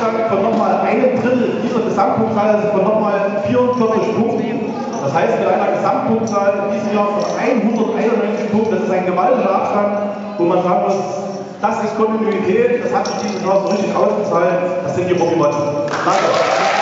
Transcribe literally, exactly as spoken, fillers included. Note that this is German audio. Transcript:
Abstand von nochmal einem Drittel dieser Gesamtpunktzahl, also von nochmal vierundvierzig Punkten. Das heißt, mit einer Gesamtpunktzahl in diesem Jahr von hunderteinundneunzig Punkten, das ist ein gewaltiger Abstand, wo man sagen muss, das ist Kontinuität, das hat sich dieses Jahr so richtig ausgezahlt, das sind die Rocky Motten. Danke.